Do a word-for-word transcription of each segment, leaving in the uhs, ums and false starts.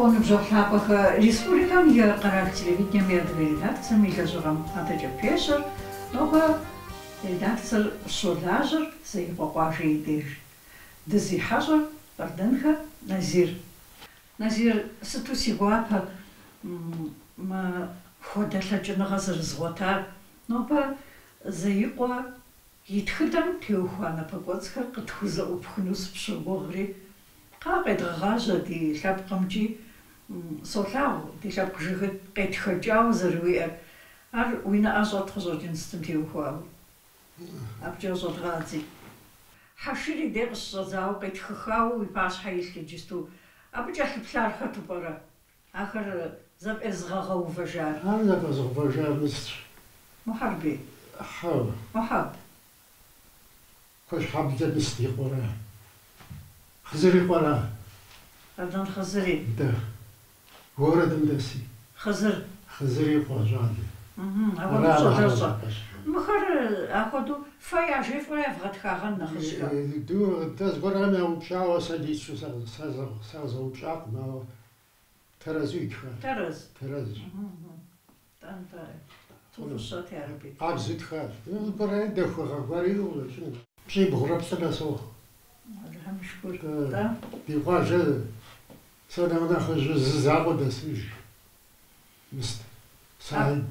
Закон обжалхапаха республикам я карал телевидением медовой редакциям и лежарам атача пешер, но редактор шоляжер за его пожиды. Дезихажер барденха Назир. Назир сатусигуапа ма ходалачунаga зрзготар, но па заиква итхдам теухана пагоцхар кытхуза упхнус пшогогри. Как это гажа ди лапкамчи солау ди лапкжигет кэтхэжау зэрвиэ ар уина азот хозодинстэн теухуа абжозодрати хашири дэгс зау кэтхэхау ипаш хайлхижисту абжахлар хатупара ахар зап эзгагау важар ар зап эзгагау важар мис мухарби хау мухаб кош хабза бистиқора خزري قرا أردن خزري ده وردم دسي خزر خزري قاجادي اها أقول شو شو مخر أخذوا فيا شيء فيا فقط خاغنا خزر دو داس قرا ما وبشاو سدي شو ساز ساز ساز وبشاق ما ترازوي خا ترز ترز أنت توفى تعرفي أبزت خا قرا دخو غاري ولا شنو شي بغرب سلاسو مشكور да بيقاجة صار أنا خرج زعبو دسيج مست سعيد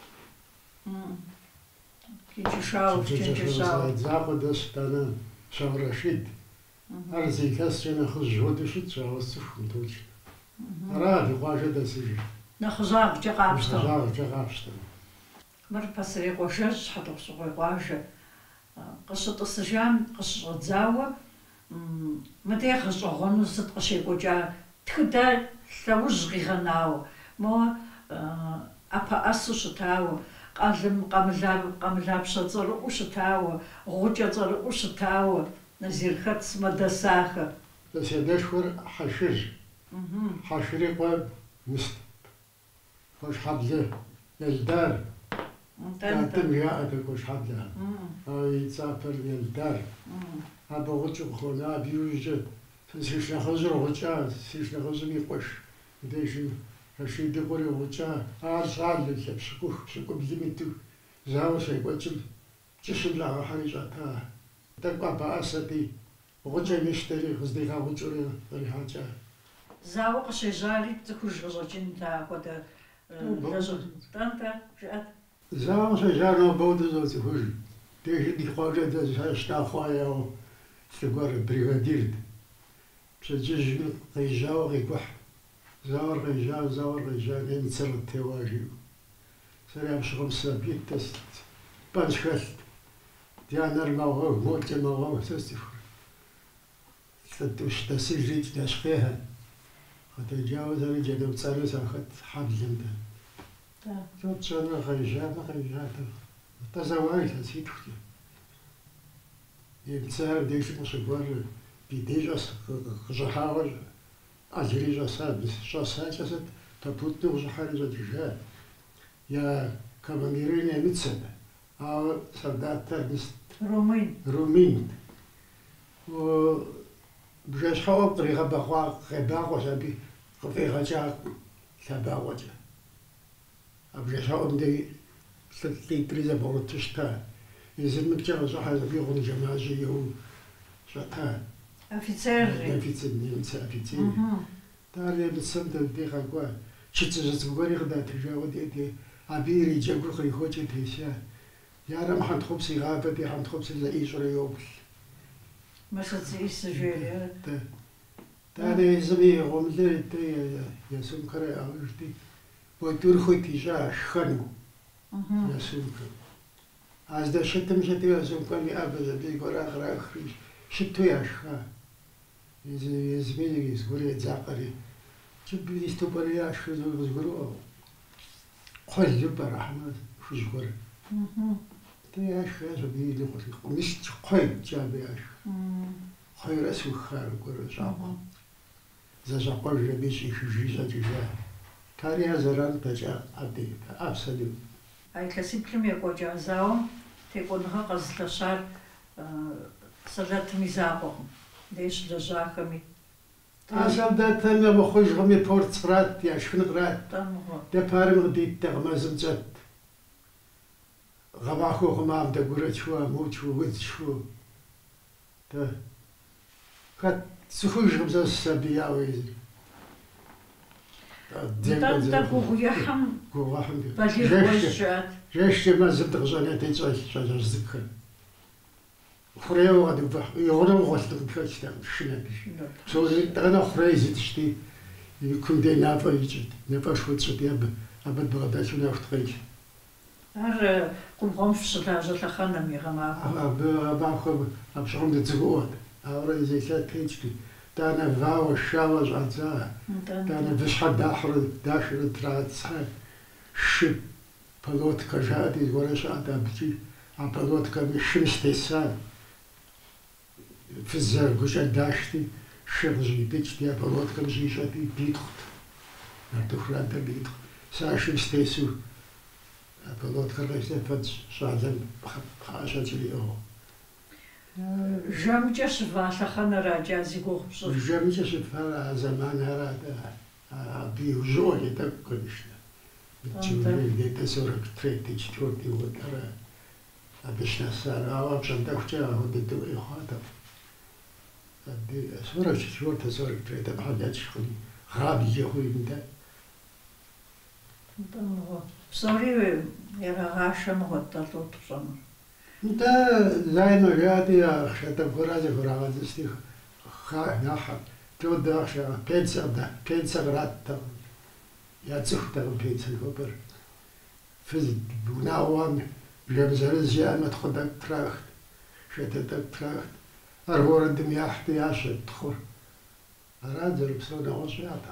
كي تشاو كي تشاو زعبو دس أنا شاو رشيد أرزي كاس جنا خرج جود شد شاو السفن توج راه بيقاجة دسيج نخزاق جقابشتا نخزاق جقابشتا مر بسري قوشش حتى بسوق قاجة قصة السجان قصة زاوة متى خصوصا صدق شيء وجا تقدر توجه غناو ما أبا أسوشتاو قالم قاملاب قاملاب شطر وشتاو غوجة شطر وشتاو نزير خط مدرسة بس يدشور حشر حشري قاب مست خوش حبله يلدار تاتم يا أكل حبله هاي تسافر يلدار أبا غوتشو خلا بيوجد سيش نخزر غوتشا سيش نخزر ميقوش ديشن هشي دقوري غوتشا أرسال لك بشكوه بشكوه بزميتو زاو سيقوتشم جسم لها حاجة تبقى بأسدي غوتشا مشتري غزديها غوتشوري ريحاجة زاو قشي جاري تكوش غزوجين تا قد لازم تانتا جات زاو سيجارنا بودو زوتي خوش ديشن دي خواجة دا شتاخوايا تقول بريغادير بسجج غيجاو غيكوح زاور غيجاو زاور غيجاو لين تسر التواجي سريع شغل سابيت تست بانش خلت ديانا الموغو موت الموغو تستفر تدوش تسجلت تشقيها فتجاوز أنا جدو تسرس أخذ حبل جندا جوت شانا غيجاو غيجاو تزواج تسيت ختي يبتسار ديش مصبر بيديجاس جحاوج أجري جسد بس جسد جسد تبوت وجحاري جديجا يا كماميرين يا متسبة أو سردات تربس رومين رومين و بجاش حواب طريقة بخوا غباغ وشابي خفي غجا شابا وجا بجاش حواب دي ثلاثي تريزا بورتشتا يزن مكجا زحا بيغون جماجي و شتا أفيتسير أفيتسير نيمس أفيتسير تاري بسمت ديخا كوا شتجت بغوري غدا تجاو دي دي أبيري جاكو خري خوتي تيشا يا رام حد خبسي غابة دي حد خبسي لإيش ريوبل ماشا تسيس جيري تاري زمي غملي تي يا سمكري أغشتي بوتور خوتي جا شخنو يا سمكري از ده شتم شتی از اون کنی آبزه بیگور آخر آخریش شتوی آشها از از میلی از گوری زاقری چه بیست و پری آشها از گورو خالی برحمت خوش گوره تی آشها از بیلی خوشی میست خالی جابی آشها خالی رسو خال گوره زاقا زاقا جبیشی شجیزا جیزا تاری هزاران تجا عبدی ابسلیو أي كسيبلم يقول جازاو تقولها قصد شار صلت ميزاقهم ليش لجاكمي Асам датана мохожгами портсрат яшхнрат. Де парим дит тагмазмзат. Гавахо хмам да гурачва мучу вичу. Да. Кат сухожгам за сабияви. Да да гуяхам. Гуяхам. Балихошат. Жеште мазм тагжанат ицай шаззыкхан. Хрео аду йором гостон качтам шинак. So da noch reise die die kunde nafaijt. Ne пашвуцут я бы об отбрадач на автрич. Ар кумхомшла жахана мигама. А ба бахо абшром де згод. А резе сатички. Да на вау шава жаца. Да на вишха дахр дашр траца. Шип полотка жади гореш адабти. А полотка мишмстеса. في الزرقوش داشتي شغجي بيتشتي أبلوت كمجي شاتي بيتخت نتوخلان تا بيتخت ساشم ستيسو أبلوت كرشتي فدش شعزم بخاشا تلي أو جامجة شفا لخانا راجع زيقوخ بصف جامجة شفا زمان هرادا بيو جوالي تاكلشنا بتشوفي ديتا سورك تريتي تشتورتي ودارا أبشنا سارا أو أبشان تاكوشا هودي دوي خاطر سورة شورت سورة تريد بحال شغل غابي يا خوي بنتا. سوري يا غاشة مغطى توتصم. انت زين رياضي يا خشة فراجة فراجة استيخ خا ناحر تود أخشى بينسا ده بينسا برات يا تسخت بينسا كبر فزد بناوان جمزرز يا ما تخدك تراخت شتتك تراخت أرور الدنيا احتياج تخور أرادر بسونا وشياطة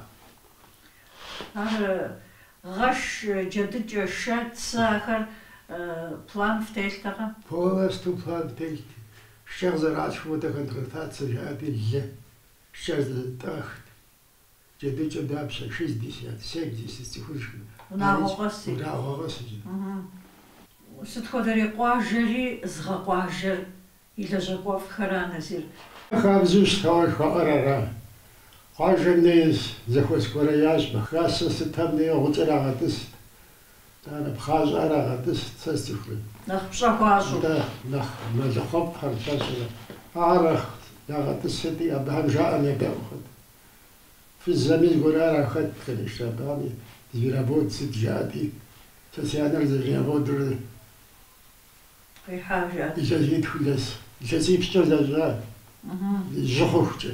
أر غش جدج شات ساخر بلان فتيلتها بولاس تو بلان فتيلت الشيخ زرعت شوتا كنت غلطات سجاتي اللي الشيخ تاخت جدج دابسة شيز ديسيات سيك ديسيات تخرج وناغو غسي وناغو غسي ستخدري قواجري زغا قواجر إلا جاكوا في خرانة زير. خابزوش خوش خارا. خاجنيز زخوس كورياش بخاصة ستبني غترا غتس. أنا بخاج أرا غتس تستخدم. نخ بشاكواشو. ده نخ ما زخب خرطاش. أعرف يا غتس ستي أبهم جاءني بأخذ. في الزمين قرارا خد كلش تباني. زيرابود ست جاتي. تسيانا زيرابود. في حاجة. إجازيت فلس. إجازيت بشتغل جخوخته.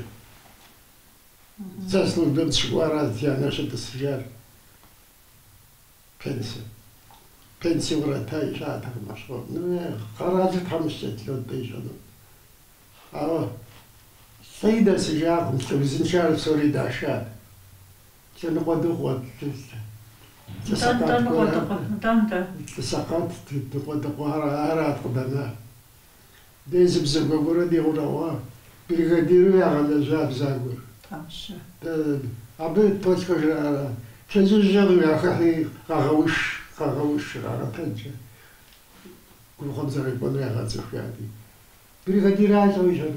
تسلو بنت شوارات يعني شد السجار. بنسي. بنسي ورا تاي شاتك مشروع. نو خراجت حمشت لو بيجانو. آه. سيدة سجار مستوزين شارف سوري داشات. كان قدو قد. تانتا نقطة تانتا. تساقط تقود قهرة أراد قدنا. ديز بزقور دي غراوا. بريغاديرو يا غلا جاب زاغور. تمشي. عبيد توشكو جرا. شنو جاغو يا خي غاوش غاوش غا تنجا. كل خمسة ريبون يا غاتسو فيادي. بريغاديرو جاوجان.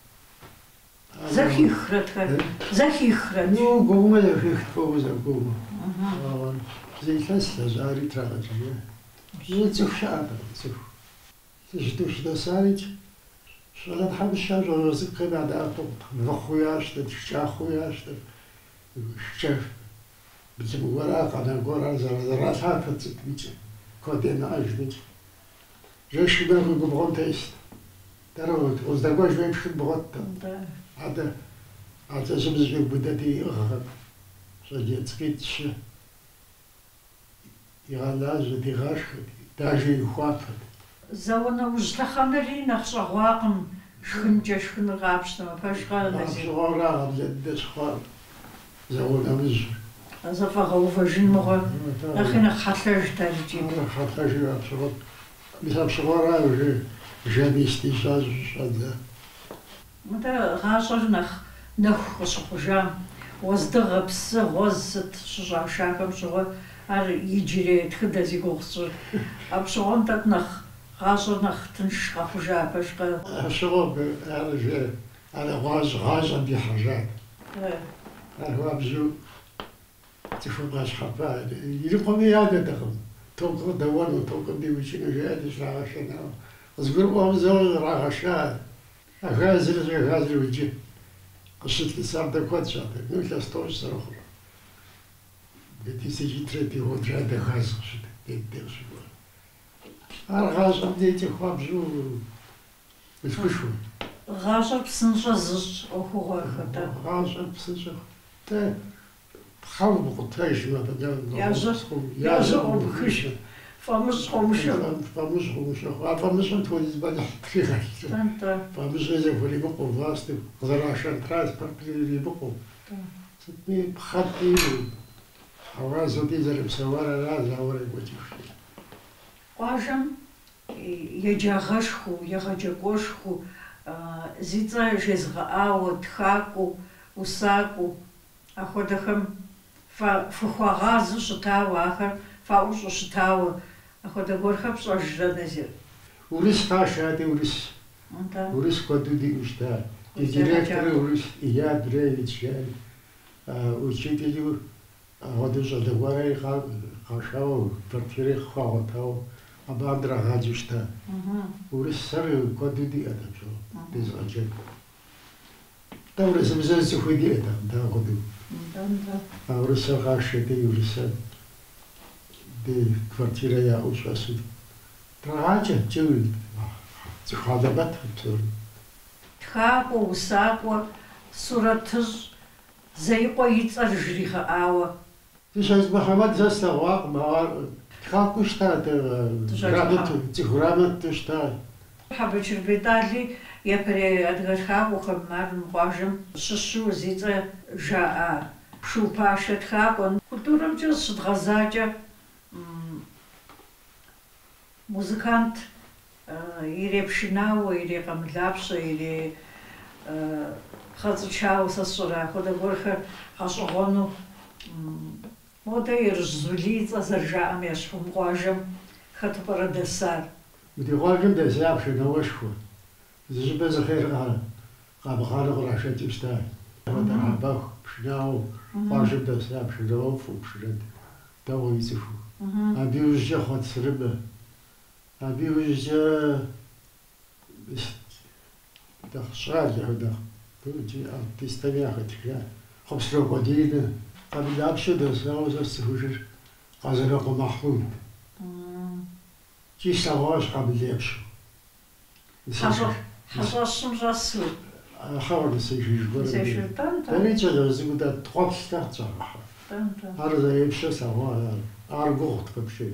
زخيخرت زخيخرت. نو قوما زخيخت فوزا قوما. آه. زي كاسلا جاري تراجعية. زي تشوف شعب تشوف. تجدوش دا سارج. شغلت حب الشاج ورزق بعد أطوط. بخوياش تشجع خوياش الشاف. بجيبوا وراق على قرار زرزرات هاتفت تبيجي. كودينا أجبيجي. جيش بينكم ببغون تيست. تروت وزدقوش بيمشي بغطة. هذا هذا زمز بدأتي أغرب. سجيت سكيتش. يغلاز دي غاش داجي يخاطر. زونا وجلخانري نخش غواقم شخنجة شخن غابشنا فاش قال نزي. غورا غبلد شخار. زونا مز. زفا غوفا جن مغا. أخينا خاطرج تارجي. خاطرج أبشغل. مثل شغورا وجي جابي استيشاج هذا. متى غاشر نخ نخ شخجام. وزدغ بس غزت شجع شاكم شغل. ار يجري تخدا زي قوصر ابشون تك نخ غاشر نخ تنش خجا باش قال شغل على على غاز غاز عندي حاجات أرهابجو تفوقاش خفا يلقوا ميادة دخل توقع دوان وتوقع ديوشين وجادش راغشنا أذكر وهم زوج راغشنا غازل غازل وجه قصة لسان دكوات شاطر نولا ستوش صراحة بدي سيجي تريتي هو جاد غاز شد يدير شو أرغاز بديتي خوابجو بتكشوا غاشر بسنجة زج أو هو خدا غاز بسنجة تا تخلبق تايش ما تجا يازر يازر وبخش فمش خمشة فمش خمشة فمش نتولد بنحط فيها تنتا فمش غير فولي بقو فاستي غراشان ترانسبورت اللي بقو ستمي بخطي حوازو دي زر مسوارة لا زاوري وجهي قاجم يجاغشخو يغجاغوشخو زيتا жезгъаӏауэ тхакӏуэу усакӏуэу апхуэдэхэм фыхуагъазэу щытауэ ахэр фаӏуэу щӏу щытауэ апхуэдэ гуэрхэм пщӏэжрэ Назир? Урыс хашади урыс урыс куэду диӏущта и директоры урыс Илья Андреевич жаӏэ учителю апхуэдэу щӏалэгъуэри къашауэ квартири хъуагъуэтауэ абы ам драгъаджэу щыта. Урысыр куэду диӏэт абы дезгъэджэн. Дэ урысыбзэр цӏыхуи диӏэт дагъуэду. А урысыр къашэти урысыр ди квартирэ яӏэу щӏэсу драгъаджэ джэуи цӏыхуадэмэт псори. Тхакӏуэ, усакӏуэ, сурэтыщӏ, зеикъуэ и цӏэр жригъэӏауэ. Дыщэс Мухьэмэд сэ слъэгъуакъым, ауэ тхакӏуэ щыта, грамот, цӏыху грамот щыта. Хьэбыжьырбетӏали япэрей адыгэ тхакӏуэхэм ар мы къуажэм щыщу зи цӏэ жаӏа шу пашэ тхакӏуэ. Культурэмкӏэ щыдгъэзакӏэ музыкант ирепшынауэ, ирекъэмылапщэ, ирепхъэцӏычауэ сэ сщӏэрэ апхуэдэ гуэрхэр гъэщӏэгъуэну модрэ Ерыжь Зулий цӏэ зэрыжаӏэм ещхьу мы къуажэм хэту пӏэрэ дэсар? Ди къуажэм дэса пшынауэшхуэ. Зыщӏыпӏэ зыхъейр къабгъанэу кърашэкӏыу щыта. Дэрабэху пшынауэ къуажэм дэса пшынауэ фӏыуэ пшынэт дэгъуэ ицӏыхуу. Абы иужькӏэ хъуэт сырымэ. Абы иужькӏэ нэхъ щӏалэ нэхъ артистэми яхэтха Хъупсрэ Куэдинэ къэмылапщэу дэсауэ сэ сцӏыхужыр Къазэрыкъуэ Махъмуд. Жи слъэгъуащ къамылепщэу. Хьэщӏэщым щӏэсу Ахьэуэ нысэжыж гуэрым. Дэри кӏэлэзыгъуэ тхъуэплъ щӏэгъэхьэ. Ар зэрепщэ слъэгъуа ар. Ар гугъут къыпщей.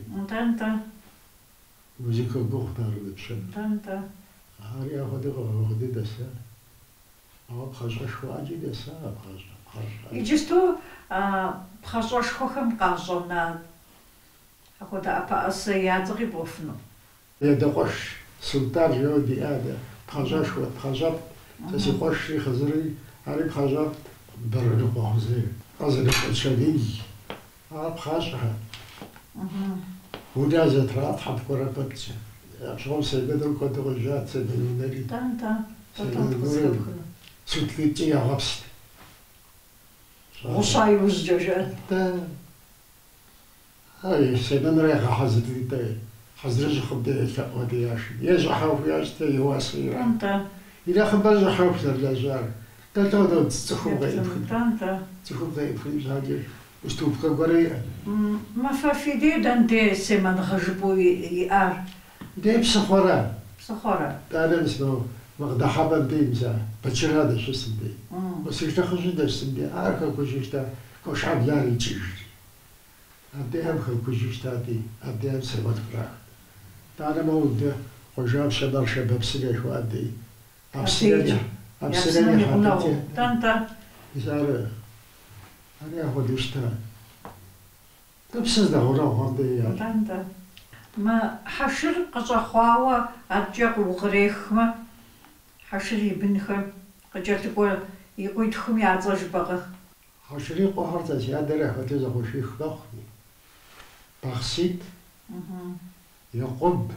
Музыкэ гугъут ар къыпщэн. Ари апхуэдэу къэгъуэди дэса. Ауэ пхъэщӏэшхуэӏэкӏи дэса пхъэщӏэ. Иджысту пхъэщӏэшхуэхэм къащӏэна апхуэдэ ӏэпэӏэсэ я цӏэ къибгъуэфыну? Едэкъуэш Султан жиӏэу диӏадэ пхъэщӏэшхуэ, пхъэщӏэфӏ. Сэ си къуэшри хъызыри ари пхъэщӏэфӏ Бэрыныкъуэ Хъузей, Къазэрыкъуэ Чамил. Ар пхъащӏэхэ. Унэ зэтралъхьэ пкӏуэрэ пэткӏэ. Апщӏэуэ Сейбэдыр куэду къежьат, Сейбэн унэри. Сутлитӏкӏэ ягъэпст. Гъуща иужькӏэ жаӏэ. Ай, Сейбэныр егъэхьэзыритӏэ. Хьэзырыр щыхъумэ елъэӏуэ яшх. Е щӏыхьэху ящтэ, е уасэ ирахь. И нэхъыбэр щӏыхьэху зэрылэжьар. Дэлӏэу цӏыхум къеӏыпхын. Цӏыхум къеӏыпхын щхьэкӏэ уступкэ гуэрэ иӏэт. Мафӏэ фи де дэнде семэныгъэжыпӏэу иӏар? Де псыхъуэрэ. Псыхъуэрэ. Дэнэ мисмэ мыкъыдэхьэбэм дей мisa Бэчырхьэ дэщысым дей. Къысиштэхъыжьи дэщысым дей. Ар хэкӏуэжу щыта къошхьэблар икӏыжри. Абдехэм хэкӏуэжу щытати, абдехэм сэмэл кърах. Дэнэ моудэ къуажапщэ Наршэ-Бэпсыр ехуат дей. Апсынэм ихьэпӏэти. Мис ар ари апхуэдэу щыта. Псы здэгъунэгъуэм дей яӏэт. Мы хьэшыр къыщӏэхъуауэ абыкӏэ укърехмэ, хьэшыр и бынхэм къыкӏэлъыкӏуэ и къуитхум я цӏэ жыпӏэгъэ? Хьэшыри къуэхьэр зэс ядэрэ апхуэдэу зэхуэших мэхъуми. Бахъсит, Якъуб,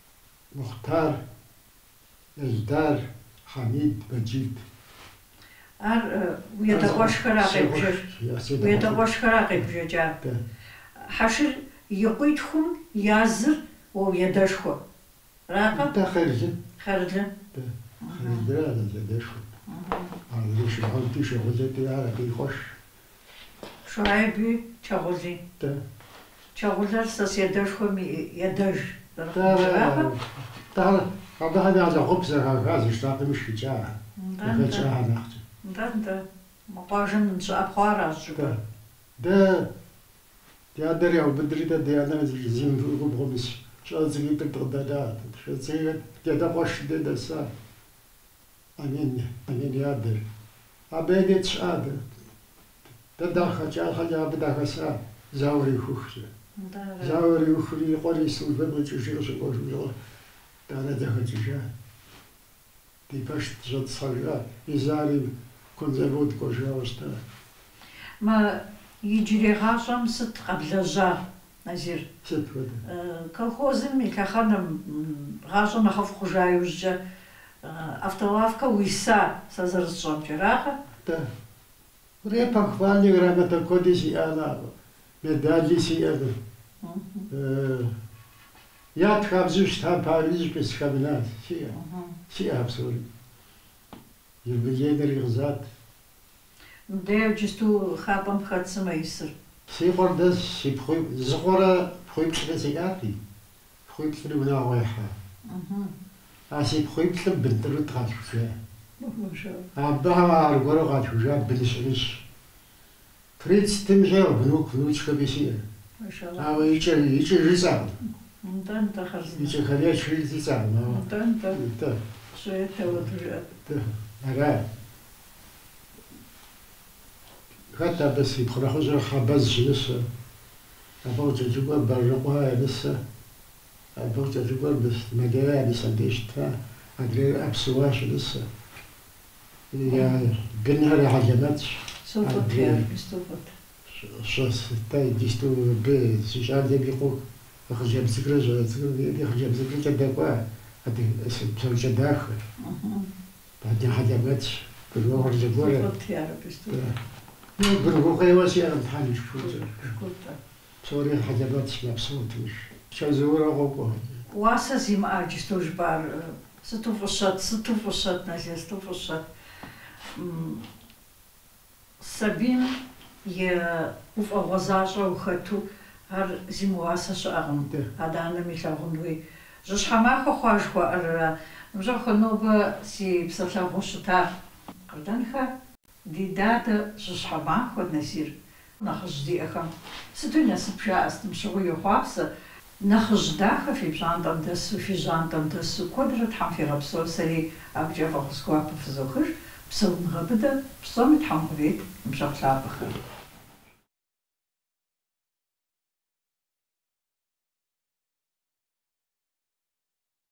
Мухтар, Эльдар, Хамид, Мэджид. ар уедагъуэшхэр къебжэж. Уедагъуэшхэр къебжэджа. Хьэшыр икъуитхум языр уедэшхуэ. Ракъэ? Да, хъерлы. Хъерлы. Да. Хъерлырэ зэдэшхуэ. Ар шыгъулти шыгъулэти ар абы ихъуэш. Шуайби чагъули. Да. Чагъулэр сэ седэшхуэм едэж. Да. Да. Aber hat also Rupser quasi stark im Schitja. Da wird ja Nacht. Да, да. Можем обхварать. Да. Да. Я дарил бедрида диана зим губромис. Что за гипер тогда? Что за я да пош да са. Анин, анин ядер. Абедет шад. Да да хача хача бедагаса заури хухше. Да. Заури хухри qorис выбрать жирше кожу. Да, да, хотя ты пошли за царя и зали конзервут кожаоста. ما يجري غاشم ست قبل جار نزير. ست وده. كالخوزم يكخانم غاشم نخف خجاي وجا أفتوافك ويسا سازرتشون جراحة. Да. Репа хвали грамота кодиси она. Медали си это. Я тхабзуш там Париж без кабинет. Си. Си абсолютно. Юбилейный результат. Да, чисто хапам хатсама иср. Си гордас, си прой, згора пройпле сигари. Пройпле на вайха. А си пройпле бентру трашуше. А баа аргора гачужа билишиш. Фриц тимже внук внучка беси. А вы иче иче риза. Да, да, хорошо. Иче халяч риза, но. Да, да. Да. Что это вот уже? Да. Ага. حتى بس يبقى خزر خبز لسه أبغى تجيبه برقها لسه أبغى تجيبه بس مجال لسه ديشتها أدري أبسواش لسه يا بنهر حاجات سوفت يا بستوفت شو ستاي ديستو ب سجال ده بيقول خجاب سكر جو دي خجاب سكر كده قا أدي سوى داخل بعدين حاجات كله خرجوا سوفت يا بستوفت بالغوغي واسي أنا امتحاني شكوتا شكوتا صوري حاجات مبسوطش شازورا غوغو واسا زيما أجستوش بار ستو فشات ستو فشات ناسي ستو فشات سبين يا وف أغزاجا وخاتو هر زيمو واسا شاغن هذا أنا ميشاغن وي جوش حماخو خواجخو أرى مجاخو نوبا سي بسطلاغو شتا قردانخا دي داتا ششحبان خود نسير نخش دي أخم ستو نسب شاست مشغوية خوابسة نخش داخل في بجانتم دسو في جانتم دسو قدرة حم في غبسو سري أبجا فغسكوا بفزوخش بسو نغبدا بسو متحم غبيت مشغل لابخر